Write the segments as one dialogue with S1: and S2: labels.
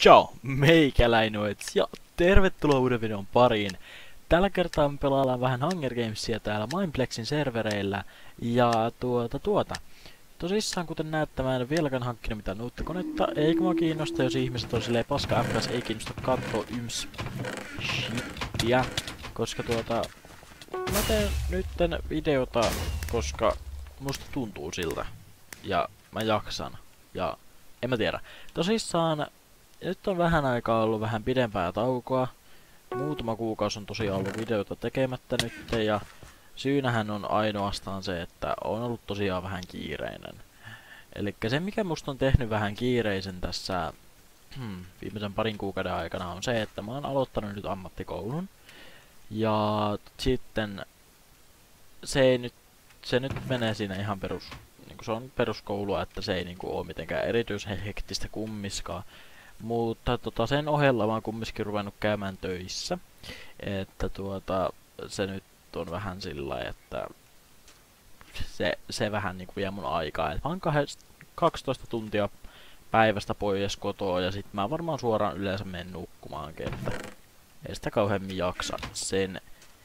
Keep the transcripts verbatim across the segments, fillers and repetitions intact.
S1: Ciao, meikäläinoits ja tervetuloa uuden videon pariin. Tällä kertaa me pelaillaan vähän Hunger Gamesia täällä Mineplexin servereillä. Ja tuota tuota. Tosissaan kuten näette mä en ole vieläkään hankkinut mitään uutta konetta. Eikä mua kiinnosta jos ihmiset on silleen paska F P S, ei kiinnosta kattoo yms shittiä. Koska tuota... Mä teen nytten videota, koska musta tuntuu siltä. Ja mä jaksan. Ja en mä tiedä. Tosissaan... Nyt on vähän aikaa ollut vähän pidempää taukoa. Muutama kuukausi on tosiaan ollut videota tekemättä nyt ja syynähän on ainoastaan se, että on ollut tosiaan vähän kiireinen. Elikkä se mikä musta on tehnyt vähän kiireisen tässä hmm, viimeisen parin kuukauden aikana on se, että mä oon aloittanut nyt ammattikoulun. Ja sitten se ei nyt, se nyt menee siinä ihan perus, niinku se on peruskoulua, että se ei niinku oo mitenkään erityisen hektistä kummiskaan. Mutta tota, sen ohella mä oon kumminkin ruvennut käymään töissä. Että tuota, se nyt on vähän sillä, että se, se vähän niinku vie mun aikaa. Et mä oon kaksitoista tuntia päivästä pois kotoa ja sit mä varmaan suoraan yleensä menen nukkumaankin. Että ei sitä kauheammin jaksa sen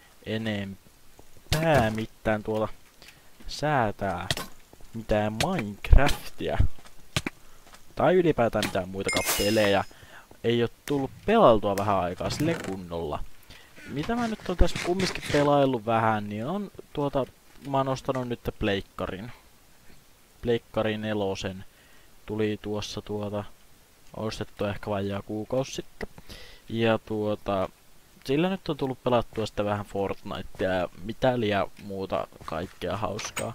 S1: enempää mitään tuolla säätää mitään Minecraftia. Tai ylipäätään mitään muitakaan pelejä. Ei oo tullut pelailtua vähän aikaa sille kunnolla. Mitä mä nyt on tässä kumminkin pelaillut vähän, niin on tuota... Mä oon ostanut nyt pleikkarin. Pleikkarin nelosen. Tuli tuossa tuota... Ostettu ehkä vajaa kuukausi sitten. Ja tuota... Sillä nyt on tullut pelattua sitä vähän Fortnitea ja mitä liian muuta kaikkea hauskaa.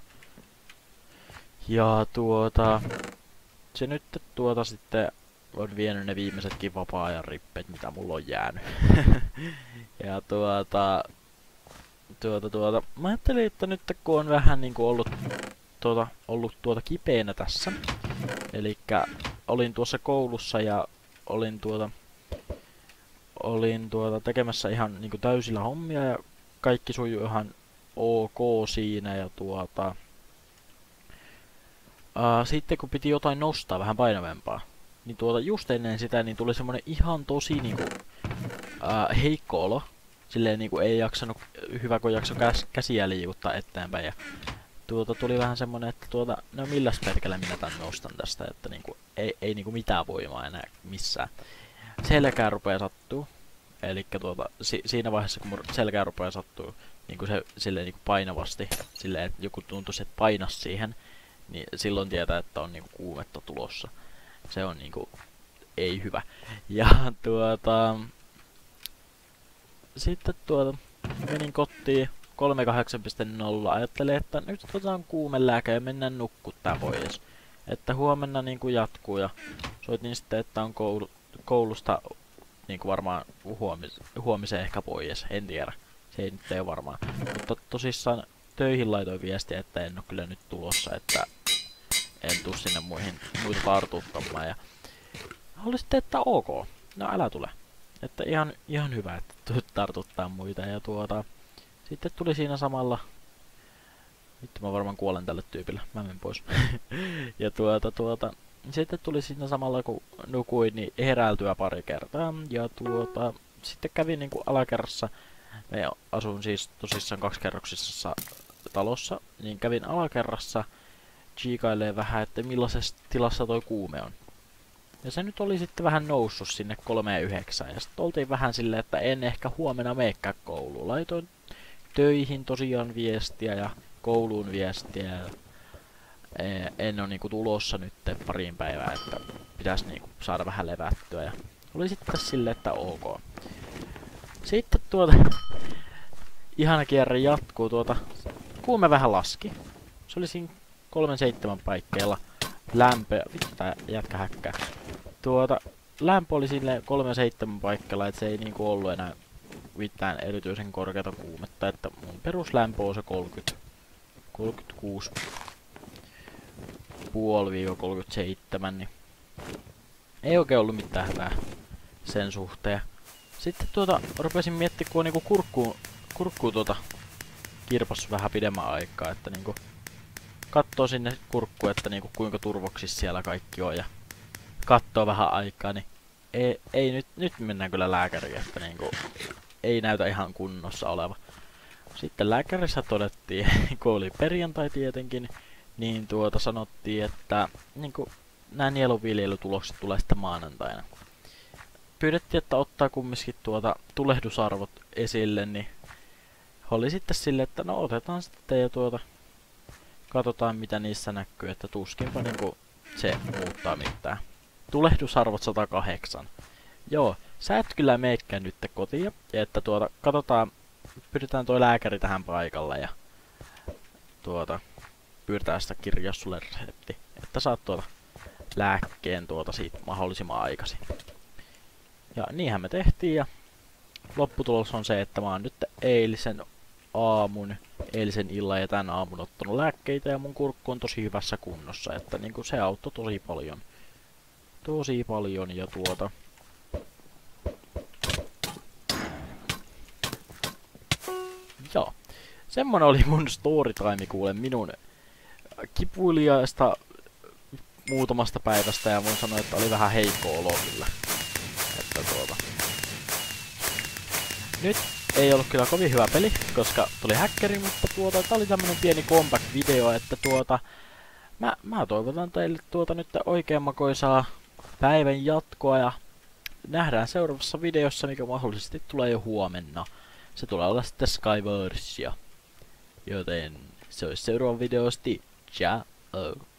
S1: Ja tuota... Se nyt tuota sitten on vienyt ne viimeisetkin vapaa-ajan rippeet, mitä mulla on jäänyt. Ja tuota... Tuota tuota... Mä ajattelin, että nyt kun on vähän niinku ollut tuota, ollut tuota kipeänä tässä. Elikkä olin tuossa koulussa ja olin tuota... Olin tuota tekemässä ihan niinku täysillä hommia ja kaikki sujuu ihan ok siinä ja tuota... Uh, sitten kun piti jotain nostaa vähän painavempaa, niin tuota just ennen sitä niin tuli semmonen ihan tosi niinku uh, heikko olo. Silleen niinku ei jaksanut, hyvä kun jakso käs, käsiä liikuttaa eteenpäin ja tuota tuli vähän semmonen, että tuota, no milläs perkele minä tän nostan tästä, että niinku ei, ei niinku mitään voimaa enää missään. Selkää rupee sattuu, elikkä tuota si, siinä vaiheessa kun mun selkää rupee sattuu niinku se silleen niinku painavasti, silleen että joku tuntuisi, että painas siihen. Niin silloin tietää, että on niinku kuumetta tulossa. Se on niinku ei hyvä. Ja tuota... Sitten tuota... Menin kotiin kolmekymmentäkahdeksan piste nolla. Ajattelin, että nyt otetaan kuumelääke ja mennään nukkuttaa pois. Että huomenna niinku jatkuu ja... Soitin sitten, että on koulu, koulusta niinku varmaan huomis, huomiseen ehkä pois. En tiedä. Se ei nyt ei varmaan. Mutta tosissaan töihin laitoin viestiä, että en oo kyllä nyt tulossa, että en tuu sinne muihin, muita tartuttamaan. Ja oli sitten, että ok, no älä tule. Että ihan, ihan hyvä, että tulet tartuttaa muita. Ja tuota, sitten tuli siinä samalla... Vittu mä varmaan kuolen tälle tyypille, mä menen pois. Ja tuota, tuota... Sitten tuli siinä samalla kun nukuin, niin heräiltyä pari kertaa. Ja tuota, sitten kävin niinku alakerrassa. Me asun siis tosissaan kaksikerroksisessa talossa, niin kävin alakerrassa chiikailee vähän, että millaisessa tilassa toi kuume on. Ja se nyt oli sitten vähän noussut sinne kolmeen yhdeksään, ja sitten oltiin vähän silleen, että en ehkä huomenna meekään kouluun. Laitoin töihin tosiaan viestiä ja kouluun viestiä, ja en ole niinku tulossa nyt pariin päivään, että pitäisi niinku saada vähän levättyä, ja oli sitten silleen, että ok. Sitten tuota... Ihana kierre jatkuu tuota... Kuume vähän laski. Se oli siinä kolme seitsemän paikkeilla. Lämpö... Vittu tää jätkä häkkää. Tuota... Lämpö oli silleen kolme seitsemän paikkeilla, et se ei niinku ollu enää mitään erityisen korkeata kuumetta. Että mun peruslämpö on se kolmekymmentä... kolmekymmentäkuusi... Puoli kolmekymmentäseitsemän, niin... Ei oikein ollut mitään hyvää sen suhteen. Sitten tuota, rupesin miettimään, kun on niinku kurkkuun, kurkkuun tuota kirpas vähän pidemmän aikaa, että niinku kattoo sinne kurkkuun, että niinku kuinka turvoksissa siellä kaikki on ja kattoo vähän aikaa, niin ei, ei nyt, nyt mennään kyllä lääkäriin, että niinku ei näytä ihan kunnossa oleva. Sitten lääkärissä todettiin, kun oli perjantai tietenkin, niin tuota sanottiin, että niinku nämä nieluviljelytulokset tulee sitten maanantaina. Pyydettiin, että ottaa kumminkin tuota tulehdusarvot esille, niin oli sitten sille, että no otetaan sitten ja tuota katsotaan mitä niissä näkyy, että tuskinpa niinku se muuttaa mitään. Tulehdusarvot sata kahdeksan. Joo, sä et kyllä meikään nyt kotiin, ja että tuota katsotaan, pyydetään toi lääkäri tähän paikalle ja tuota pyydetään sitä kirjaa sulle resepti, että saat tuota lääkkeen tuota siitä mahdollisimman aikaisin. Ja niinhän me tehtiin ja lopputulos on se, että mä oon nyt eilisen aamun, eilisen illan ja tän aamun ottanut lääkkeitä ja mun kurkku on tosi hyvässä kunnossa, että niinku se auttoi tosi paljon. Tosi paljon ja tuota... Joo. Semmonen oli mun storytime kuule minun kipuilijaista muutamasta päivästä ja voin sanoa, että oli vähän heikko olo kyllä. Että tuota... Nyt ei ollut kyllä kovin hyvä peli, koska tuli häkkeri, mutta tuota, tää oli tämmönen pieni comeback-video, että tuota... Mä, mä toivotan teille tuota nyt oikein makoisaa päivän jatkoa ja nähdään seuraavassa videossa, mikä mahdollisesti tulee jo huomenna. Se tulee olla sitten Skyversia. Joten se olisi seuraavan videosti. Ciao!